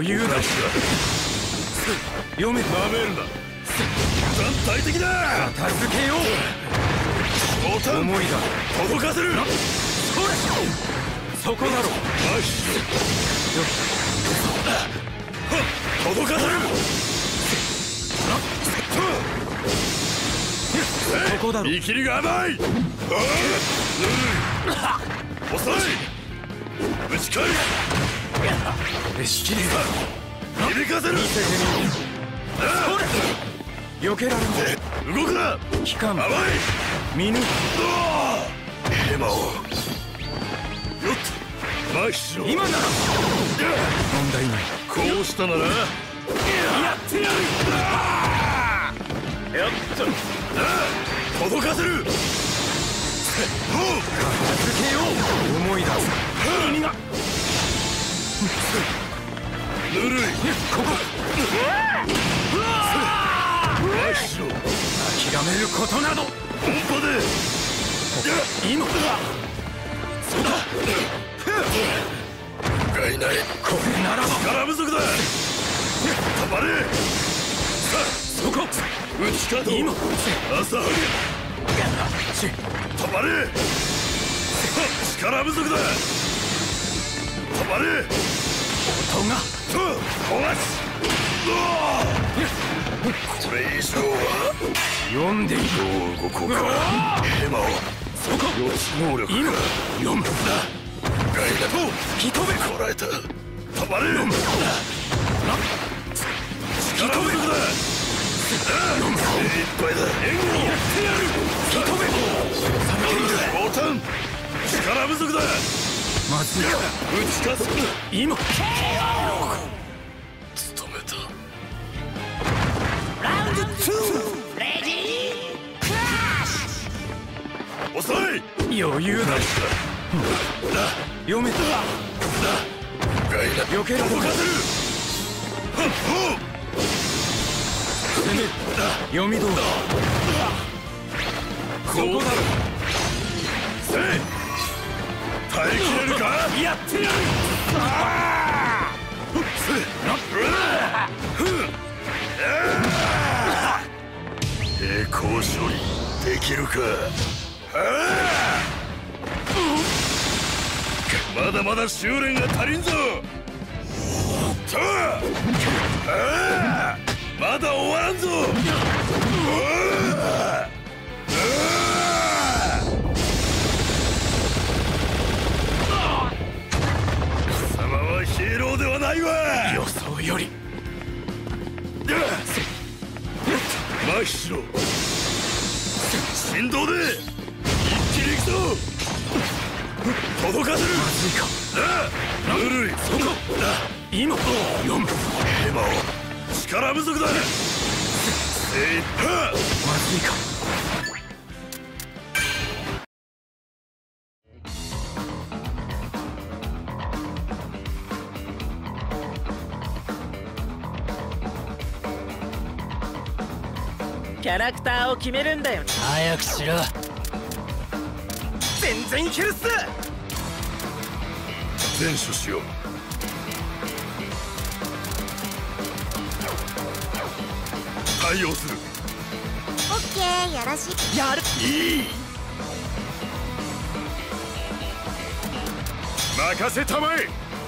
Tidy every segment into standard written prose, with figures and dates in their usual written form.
余裕だ。読め。なめるな。団体的だ。片付けよう。思いだ。届かせる。そこだろ。届かせる。そこだろ。見切りが甘い。遅い。打ち返す。仕切りだ。響かせる。見せてみろ。避けられる。動くな。機関甘い。見抜く。ヘマを。よっと。麻痺しろ。今なら。問題ない。こうしたなら。やってやる。やっと。届かせる。片付けよう。思い出す。耳が。ぬるい。ここ。諦めることなど。本場で。今。そうだ。不甲斐ない。これならば。力不足だ。止まれ。そこ。打ち方。今。朝羽。止まれ。力不足だ。止まれ。音が。壊す。これ以上は読んでいる。どう動こうか。ヘマを。そこ。予知能力。今。読む。ガイだと。引き止め。こらえた。止まれ。読む。力不足だ。精一杯だ。援護をやってやる。引き止め。ボタン。力不足だ。まずいか。打ち勝つ。今。務めた。ラウンド2。レディークラッシュ。遅い。余裕だ。読めた。避けられる。攻める。読みどおり。ここだろ。せい。耐えきれるか。やってやる。栄光処理できるか。まだまだ修練が足りんぞ。まだ終わらんぞ。貴様はヒーローではないわ。予想より。麻痺しろ。振動で一気に行くぞ。届かせる。まずいか。ぬるい。そこ。今。読む。ヘマを。力不足だ。まずいか。 キャラクターを決めるんだよ。 早くしろ。 全然いけるっす。 前処しよう。対応する。 オッケー、よろしく。 やる。 いい。任せたまえ。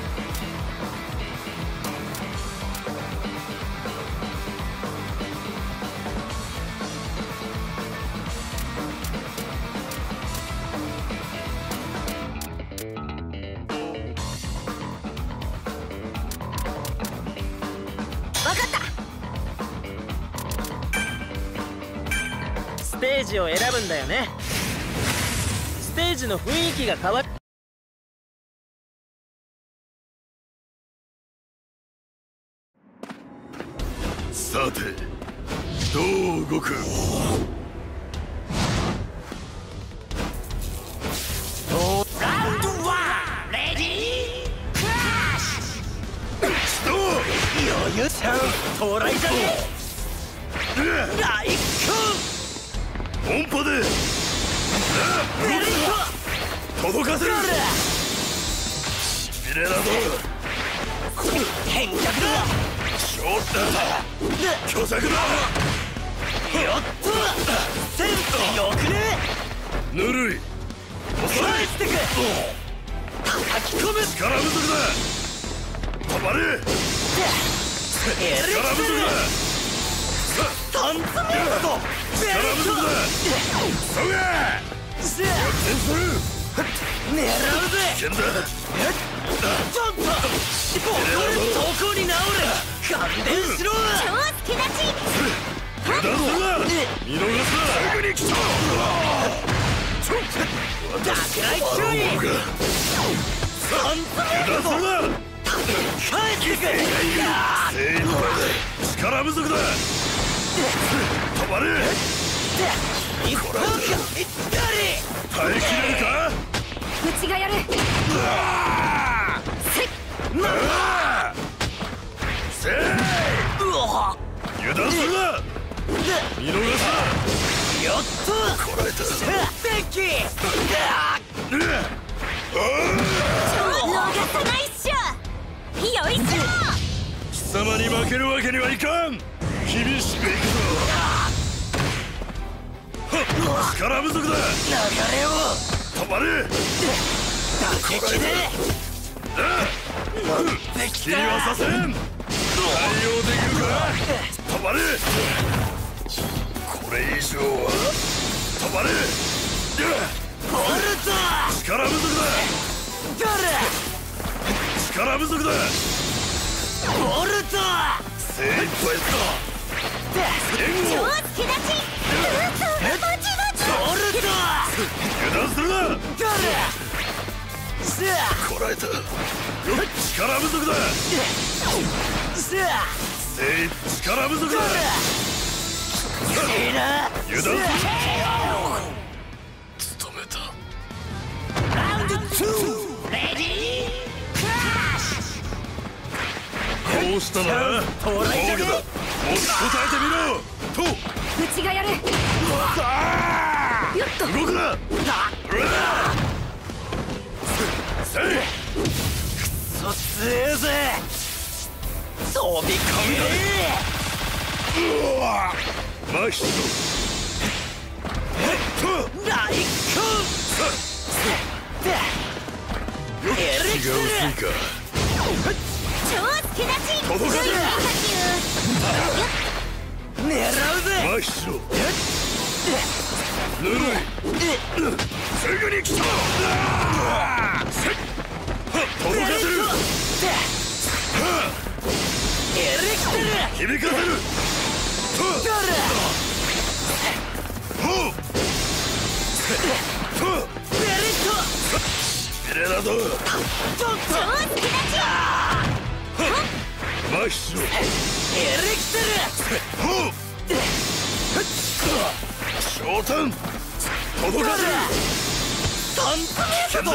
ステージを選ぶんだよね。ステージの雰囲気が変わる。 さてどう動く。 ラウンド1。レディークラッシュ。余裕さん到来だね。大音波で届かせる。しびれなどこ変革だ。 勝った巨作だ。 よっとセンスよくね。 ぬるい。 返してく。叩き込む。 力不足だ。止まれ。 エレク力不足だ。 タンツメート。 力不足だ。そげ。 せ転する。 狙うぜ。 危険だ。 ちょっとボコル投稿に直れ。感電しろ。 超助立ち。 油断するな。見逃すな。すぐに来た。 落雷注意。タンツメート。 油断するな。 返してく。 精一杯だ。力不足だ。止まれ。 一本かいったり。 耐えきれるか。 うちがやる。 せい。 うわ。 油断するな。見逃すよっと。 な。こらえた。 電気。 逃さないっしょ。よいし貴様に負けるわけにはいかん。厳しくいくぞ。力不足だ。 流れを止まれ。 打撃で持ってき気にはさせん。対応できるか。止まれ。これ以上は止まれ。 ボルト。 力不足だ。 誰。 力不足だ。 ボルト。 精一杯だ。 超助立ち。 ボルト。 油断するな。 誰。さあこらえた。力不足だ。 さあ精一力不足だ。 いいな。 油断する。務めた。 ラウンド2レディークラッシこうしたな。 到来じゃね。 もっと答えてみろ。と。 うちがやる。よっと。 動くな。せい。 そ強えぜ。飛び込みマヒシ大根。エレ気が薄いクか。 超助立ち。 届かね狙うぜ。 マヒシロ。ぬるい。すぐに来た。届かせる。 エレク響かせる。エレナド。 超助立ち。 マヒシロ。 エレク召喚。届かせる。 タンツメート。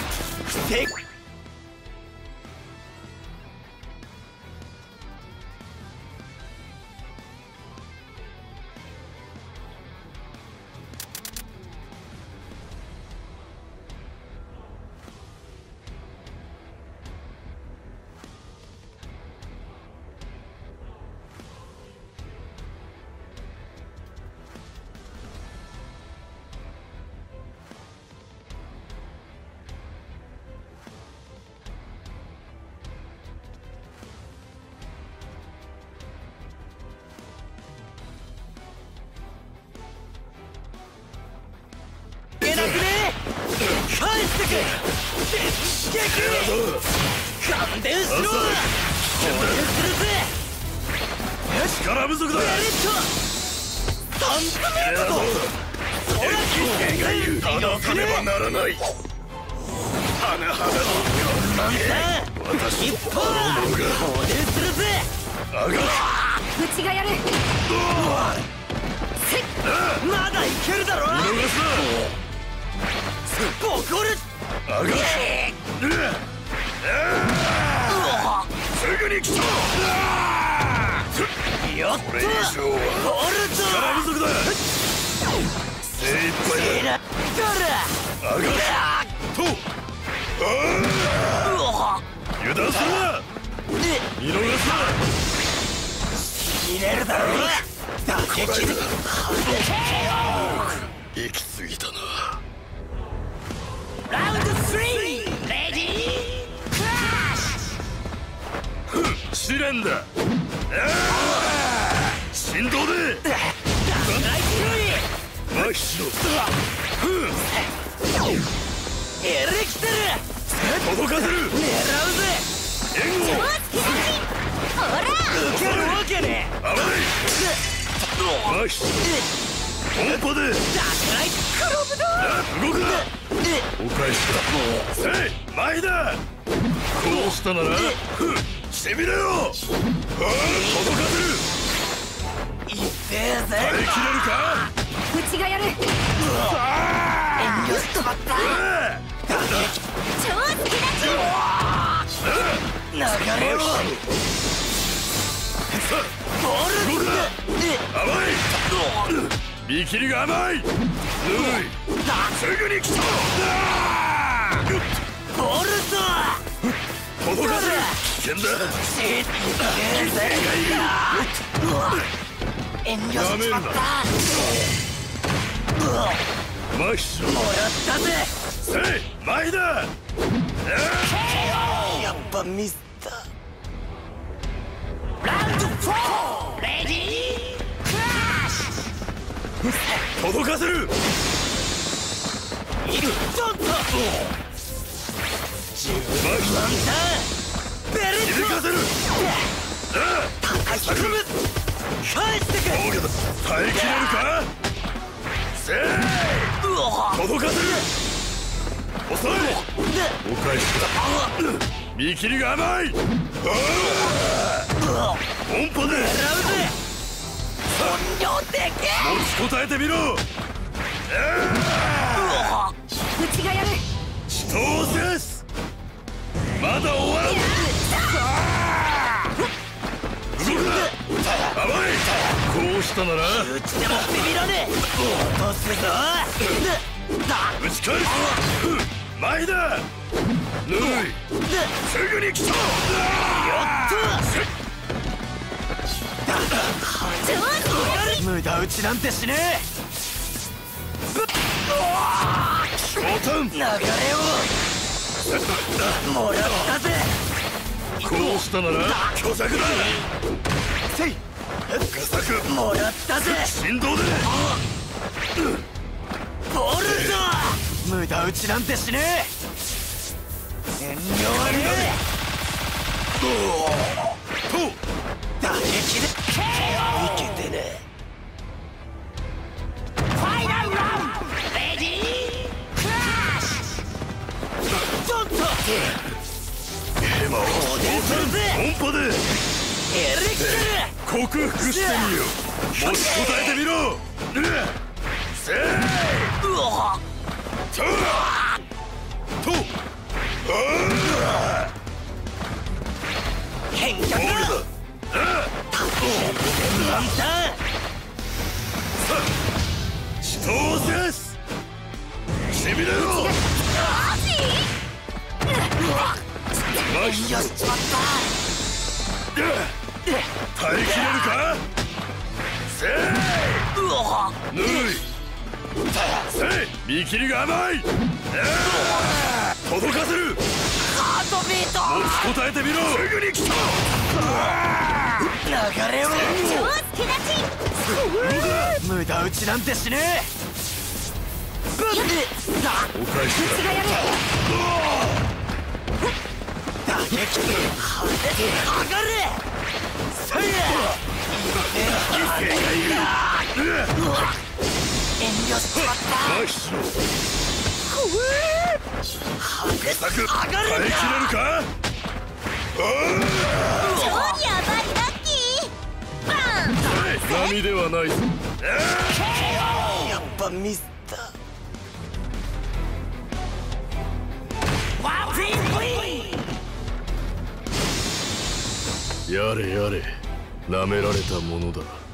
感電しろ。放電するぜ。 力不足だ。 タンツメート。 離さねばならない。花々の私一方だ。放電するぜ。 あがうちがやる。 まだいけるだろ。 見逃すボコル。 な。あがすぐに来た。 よっと。 これ以上はボルト。 力不足だ。精一杯だ。あがと油断するな。 見逃すな。 入れるだろ。打撃で行き過ぎたな。 ラウンド3レディークラッシ試練だ。振動で麻痺しろ。 エレキテル届かせる。 狙うぜ。 援護ほら受けるわけね甘い。麻痺しろ。音波でダスライクロブド動くな。お返しだ。せい前だ。こうしたならしてみろよ。届かせる。 いってえぜ。 耐えきれるか。 うちがやる。 遠慮しとった。 超好きだ流れをボール動くな。甘い。見切りが甘い。ぬるい。すぐに来た。 ボールと届かせる。危険だ。 遠慮しちまった。 麻痺しろ。 もらったぜ。 せい前だ。 やっぱミスった。ラウンド4レディークラッシ届かせる。 ュ。ちょっと麻痺ベル響かせる。 ト返してくる。返してくれ。 耐えきれるか。せい届かせる。遅い。お返しだ。見切りが甘い。音波で狙うぜ。本領でけ持ちこたえてみろ。 うちがやる。 死闘です。まだ終わらん。動くな。甘い。こうしたなら打ちでもビビらねえ。落とすぞ。 打ち返す。前だ。ぬるい。すぐに来た。 無駄打ちなんてしねえ。 ボタン。 流れをもらったぜ。 こうしたなら虚弱だ。 せい加速。 もらったぜ。 振動でボールだ。無駄打ちなんてしねえ。遠慮はねとえ。打撃でいけてね。ファイナルラウンドレディークラッシュ。ちょっとヘマをボタン。音波でエレキテル克服してみよう。持ちこたえてみろ。せいと変脚だ。 死闘です。してみろよ。 遠慮しちまった。 耐えきれるか。せいぬるい。せい見切りが甘い。届かせる。 ハートビート。 持ちこたえてみろ。すぐに来た。 流れを超好きだ無駄打ちなんてしねえ。 お返しだ。 やる。 打撃で上がれ。せい遠慮しちまった。 麻痺しろ。加速。 上が耐えきれるか。 超やばいラッキー。バン。 波ではないぞ。 やっぱミスった。 やれやれ、舐められたものだ。